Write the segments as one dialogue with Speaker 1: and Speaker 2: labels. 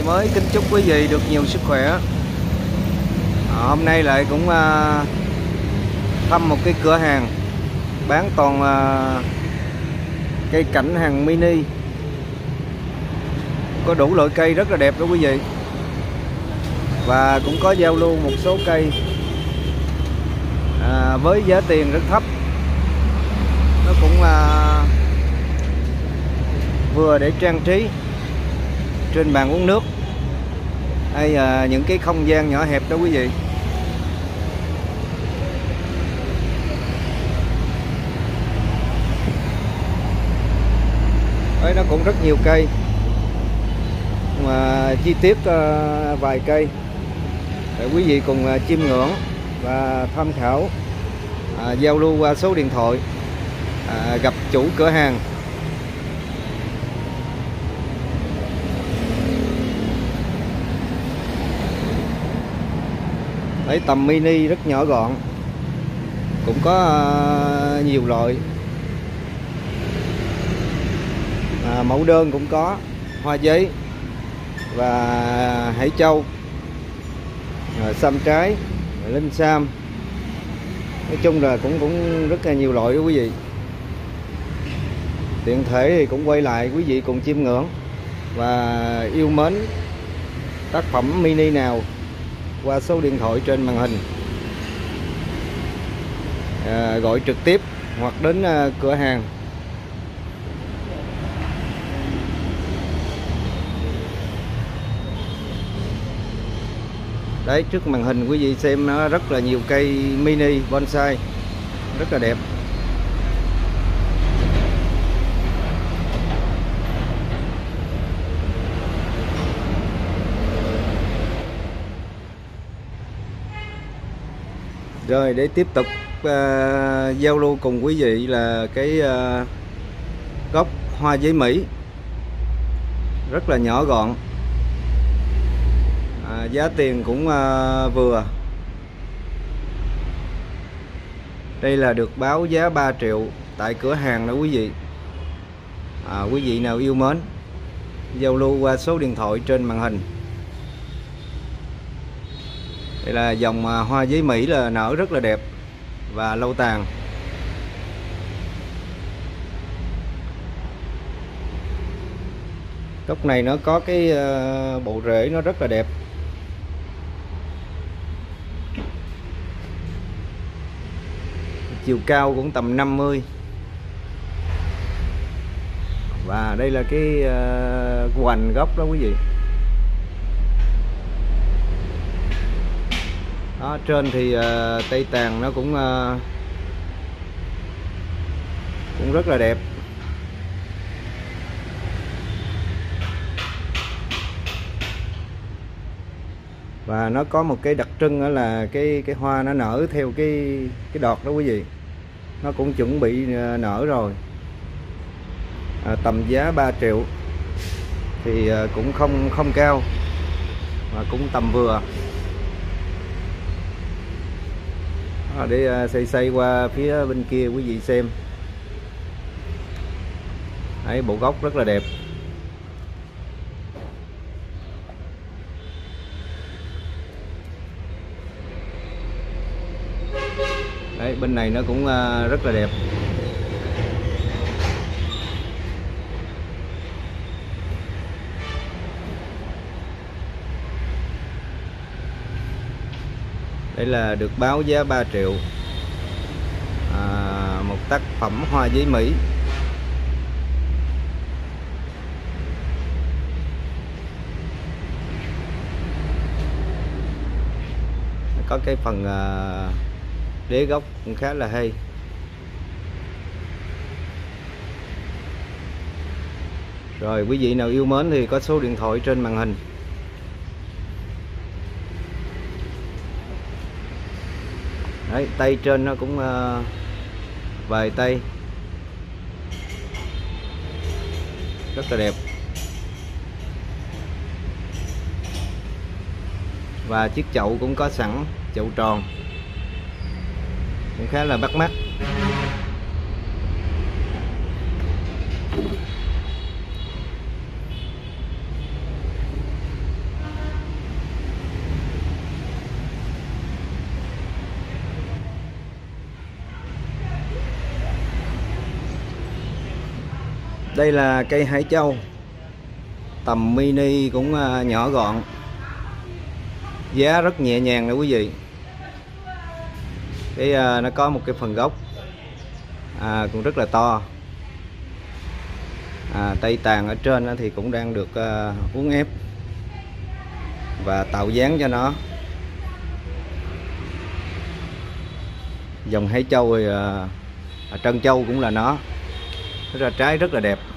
Speaker 1: mới kính chúc quý vị được nhiều sức khỏe. Hôm nay lại cũng thăm một cái cửa hàng bán toàn cây cảnh hàng mini, có đủ loại cây rất là đẹp đó quý vị, và cũng có giao lưu một số cây với giá tiền rất thấp. Nó cũng vừa để trang trí trên bàn uống nước hay những cái không gian nhỏ hẹp đó quý vị. Đấy, nó cũng rất nhiều cây, mà chi tiết vài cây để quý vị cùng chiêm ngưỡng và tham khảo, giao lưu qua số điện thoại, gặp chủ cửa hàng. Đấy, tầm mini rất nhỏ gọn, cũng có nhiều loại, mẫu đơn cũng có, hoa giấy và hải châu, sam trái, linh sam. Nói chung là cũng rất là nhiều loại đó quý vị. Tiện thể thì cũng quay lại quý vị cùng chiêm ngưỡng và yêu mến tác phẩm mini nào qua số điện thoại trên màn hình, gọi trực tiếp hoặc đến cửa hàng. Đấy, trước màn hình quý vị xem nó rất là nhiều cây mini bonsai rất là đẹp. Rồi, để tiếp tục giao lưu cùng quý vị là cái gốc hoa giấy Mỹ rất là nhỏ gọn, giá tiền cũng vừa. Đây là được báo giá 3 triệu tại cửa hàng đó quý vị. Quý vị nào yêu mến giao lưu qua số điện thoại trên màn hình. Đây là dòng hoa giấy Mỹ là nở rất là đẹp và lâu tàn. Gốc này nó có cái bộ rễ nó rất là đẹp. Chiều cao cũng tầm 50. Và đây là cái hoành gốc đó quý vị. Đó, trên thì tây tàn nó cũng rất là đẹp. Và nó có một cái đặc trưng đó là cái hoa nó nở theo cái đọt đó quý vị. Nó cũng chuẩn bị nở rồi. Tầm giá 3 triệu thì cũng không cao mà cũng tầm vừa. Để xây qua phía bên kia quý vị xem. Đấy, bộ gốc rất là đẹp. Đấy, bên này nó cũng rất là đẹp. Đây là được báo giá 3 triệu, một tác phẩm hoa giấy Mỹ. Có cái phần đế gốc cũng khá là hay. Rồi, quý vị nào yêu mến thì có số điện thoại trên màn hình. Đấy, tay trên nó cũng vài tay rất là đẹp. Và chiếc chậu cũng có sẵn, chậu tròn cũng khá là bắt mắt. Đây là cây hải châu, tầm mini cũng nhỏ gọn, giá rất nhẹ nhàng nè quý vị. Nó có một cái phần gốc cũng rất là to. Tay tàn ở trên thì cũng đang được uốn ép và tạo dáng cho nó. Dòng hải châu thì trân châu cũng là nó ra trái rất là đẹp.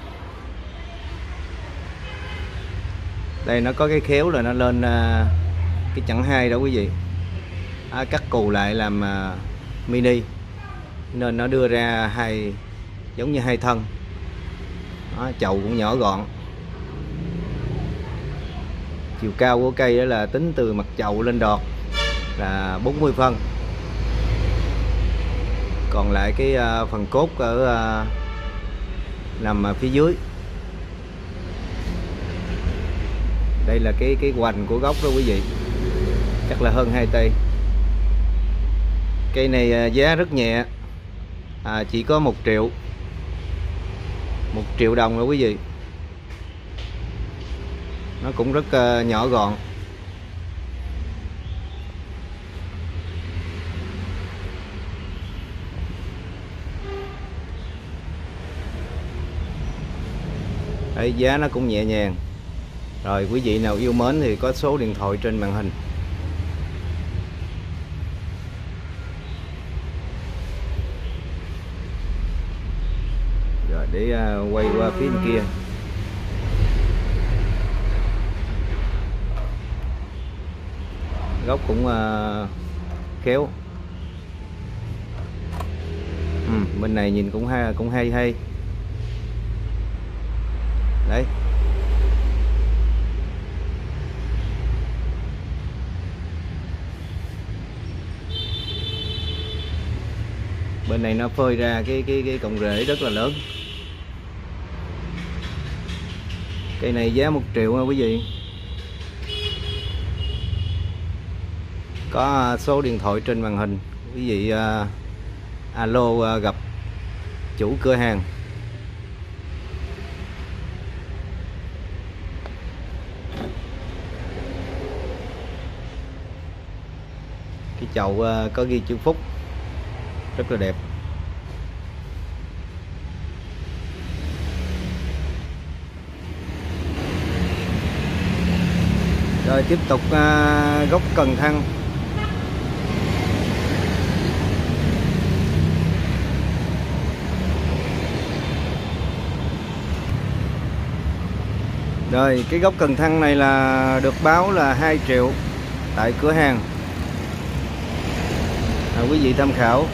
Speaker 1: Đây nó có cái khéo là nó lên cái chặng 2 đó quý vị. Cắt cù lại làm mini nên nó đưa ra giống như hai thân. Chậu cũng nhỏ gọn. Chiều cao của cây đó là tính từ mặt chậu lên đọt là 40 phân. Còn lại cái phần cốt ở nằm ở phía dưới. Đây là cái hoành của gốc đó quý vị, chắc là hơn 2 tay. Cây này giá rất nhẹ, chỉ có 1 triệu, 1 triệu đồng rồi quý vị. Nó cũng rất nhỏ gọn. Đấy, giá nó cũng nhẹ nhàng. Rồi quý vị nào yêu mến thì có số điện thoại trên màn hình. Rồi để quay qua phía bên kia. Gốc cũng kéo. Bên này nhìn cũng hay. Đấy. Bên này nó phơi ra cái cọng rễ rất là lớn. Cây này giá 1 triệu nha quý vị. Có số điện thoại trên màn hình. Quý vị alo gặp chủ cửa hàng. Cái chậu có ghi chữ Phúc, rất là đẹp. Rồi tiếp tục gốc cần thăng. Rồi cái gốc cần thăng này là được báo là 2 triệu tại cửa hàng. Quý vị tham khảo.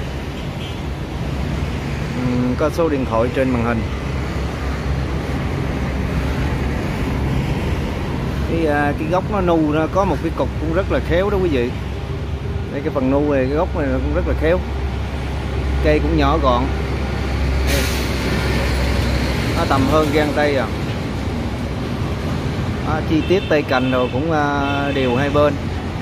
Speaker 1: Có số điện thoại trên màn hình. Cái gốc nó nu, nó có một cái cục cũng rất là khéo đó quý vị. Đây cái phần nu này, cái gốc này nó cũng rất là khéo. Cây cũng nhỏ gọn. Nó tầm hơn gang tay à. Chi tiết tay cành rồi cũng đều hai bên.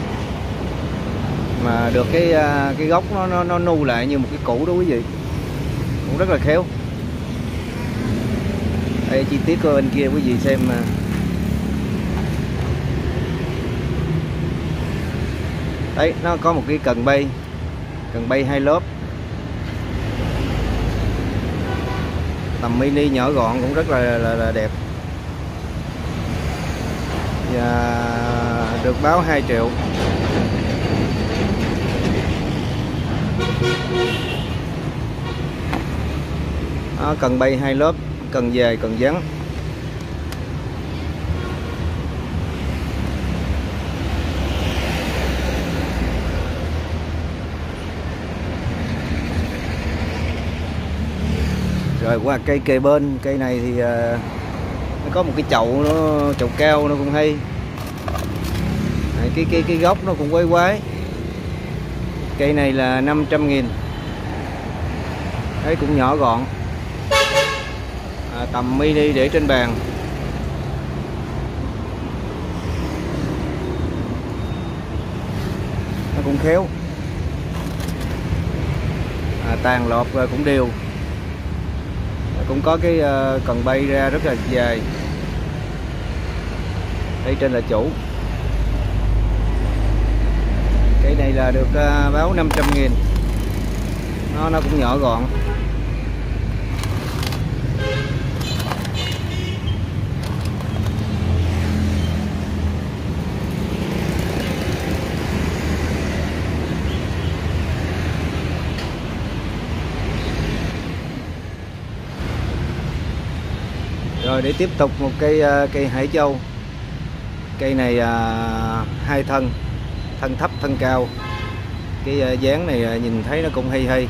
Speaker 1: Mà được cái gốc nó nu lại như một cái củ đó quý vị, cũng rất là khéo. Đây chi tiết ở bên kia quý vị xem. Đấy, nó có một cái cần bay 2 lớp, tầm mini nhỏ gọn cũng rất là đẹp. Và được báo 2 triệu. Cần bay 2 lớp, cần dài cần vắn. Rồi qua cây kề bên, cây này thì nó có một cái chậu, chậu cao nó cũng hay. Cái gốc nó cũng quái. Cây này là 500.000. Đấy, cũng nhỏ gọn. Tầm mini để trên bàn. Nó cũng khéo. Tàn lọt rồi cũng đều. cũng có cái cần bay ra rất là dài. Đây trên là chủ. Cây này là được báo 500.000. Nó cũng nhỏ gọn. Rồi để tiếp tục một cây Hải Châu. Cây này hai thân, thân thấp thân cao. Cái dáng này nhìn thấy nó cũng hay.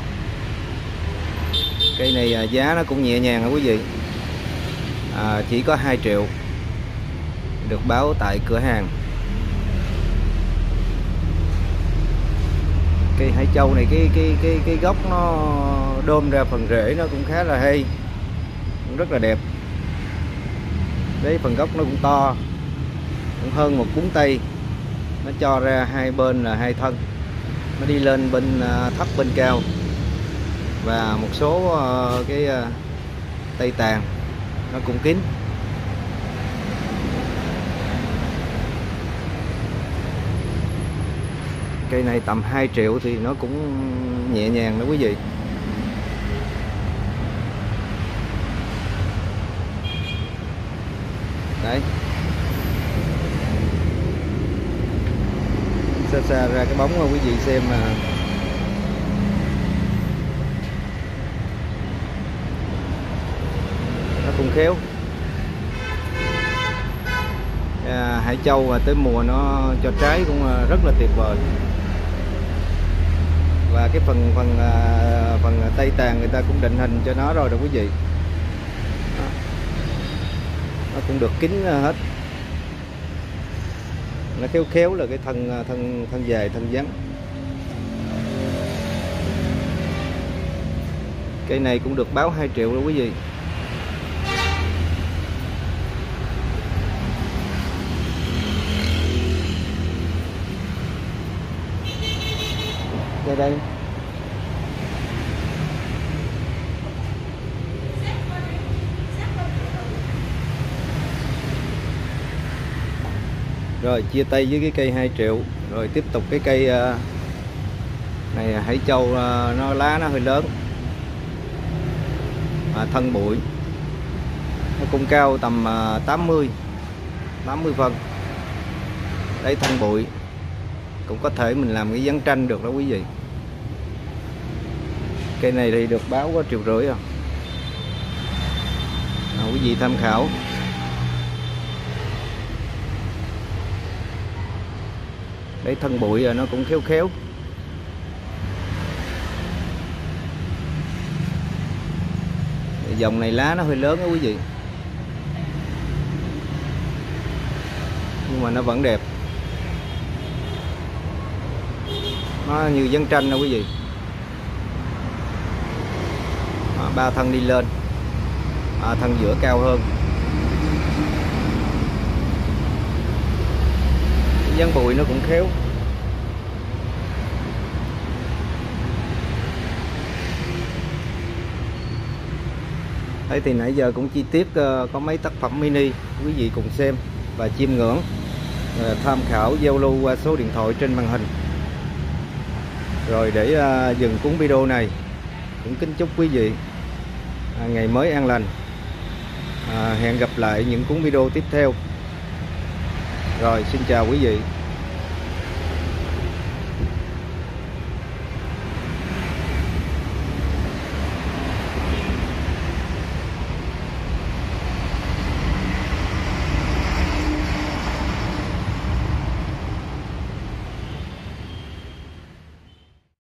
Speaker 1: Cây này giá nó cũng nhẹ nhàng hả quý vị. Chỉ có 2 triệu. Được báo tại cửa hàng. Cây Hải Châu này cái gốc nó đôm ra phần rễ nó cũng khá là hay, cũng rất là đẹp. Đấy, phần gốc nó cũng to, cũng hơn một cuốn tay. Nó cho ra hai bên là hai thân. Nó đi lên bên thấp bên cao. Và một số cái tay tàn nó cũng kín. Cây này tầm 2 triệu thì nó cũng nhẹ nhàng đó quý vị. Đấy, xa ra cái bóng mà quý vị xem mà nó cũng khéo. Hải Châu tới mùa nó cho trái cũng rất là tuyệt vời. Và cái phần tay tàn người ta cũng định hình cho nó rồi đó quý vị. Nó cũng được kín hết. Nó khéo là cái thân dài thân vắn. Cây này cũng được báo 2 triệu đó quý vị. Đây. Rồi chia tay với cái cây 2 triệu. Rồi tiếp tục cái cây này Hải Châu, nó lá nó hơi lớn, thân bụi. Nó cũng cao tầm 80 phân. Đấy, thân bụi. Cũng có thể mình làm cái dáng tranh được đó quý vị. Cây này thì được báo có 1,5 triệu rồi. Quý vị tham khảo. Đấy, thân bụi nó cũng khéo. Dòng này lá nó hơi lớn đó quý vị. Nhưng mà nó vẫn đẹp. Nó như dáng tranh đó quý vị. 3 thân đi lên. Thân giữa cao hơn. Dáng bụi nó cũng khéo. Đấy, thì nãy giờ cũng chi tiết có mấy tác phẩm mini, quý vị cùng xem và chiêm ngưỡng, tham khảo giao lưu qua số điện thoại trên màn hình. Rồi để dừng cuốn video này, cũng kính chúc quý vị ngày mới an lành. Hẹn gặp lại những cuốn video tiếp theo. Rồi, xin chào quý vị.